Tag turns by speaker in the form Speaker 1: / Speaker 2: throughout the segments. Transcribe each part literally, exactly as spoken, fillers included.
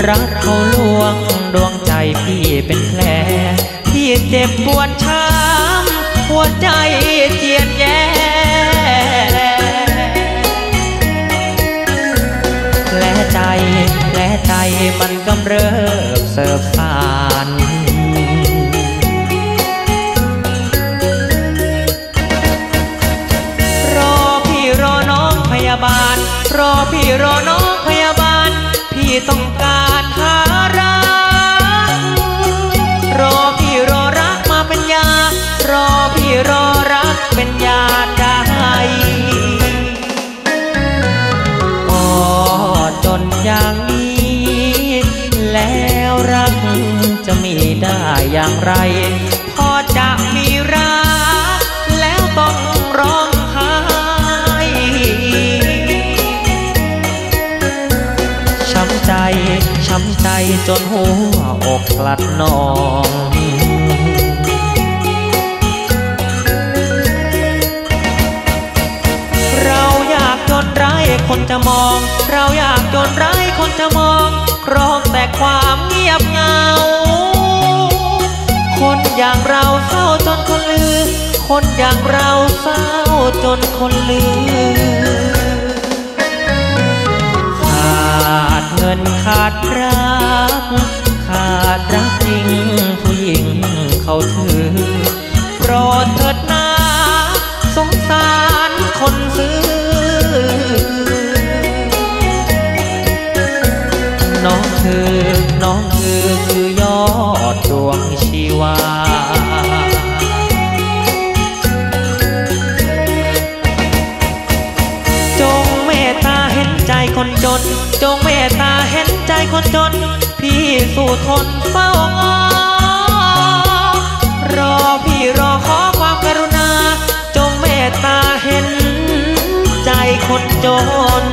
Speaker 1: รักเขาลวงดวงใจพี่เป็นแผลพี่เจ็บปวดช้ำหัวใจเจียนแย่แผลใจแผลใจมันกำเริบเสิบสานรอพี่รอน้องพยาบาลรอพี่รอน้องพยาบาลพี่ต้องการหารักรอพี่รอรักมาเป็นยารอพี่รอรักเป็นยาใจพอจนอย่างนี้แล้วรักจะมีได้อย่างไรพอจะมีรักแล้วต้องร้องไห้ช้ำใจช้ำใจจนหัวอกกลัดนองเราอยากจนไร้คนจะมองเราอยากจนไร้คนจะมองร้องแต่ความเงียบเหงาคนอย่างเราเศร้าจนคนลือคนอย่างเราเศร้าจนคนลือขาดเงินขาดรักขาดรักจริงผู้หญิงเขาถือโปรดเถิดนะสงสารคนซื้อน้องคือน้องคือคือยอดดวงชีวาจงเมตตาเห็นใจคนจนจงเมตตาเห็นใจคนจนพี่สู้ทนเฝ้ารอพี่รอขอความกรุณาจงเมตตาเห็นใจคนจน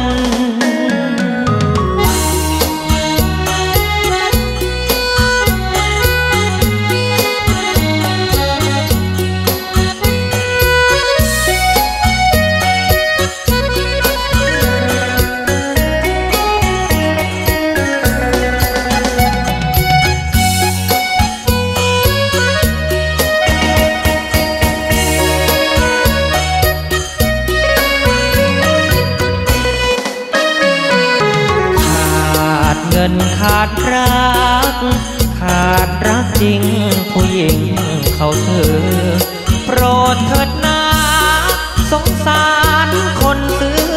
Speaker 1: เงินขาดรักขาดรักจริงผู้หญิงเขาเธอโปรดเถิดนะสงสารคนซื้อ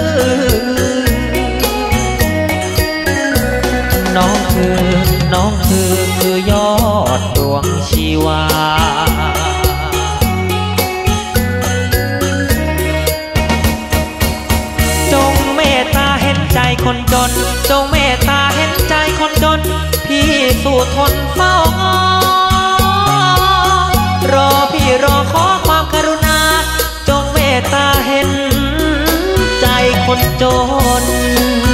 Speaker 1: น้องคือน้องคือคือยอดดวงชีวาจงเมตตาเห็นใจคนจนจงเมตตาเห็นใจคนจนพี่สู้ทนเฝ้ารอพี่รอขอความกรุณาจงเมตตาเห็นใจคนจน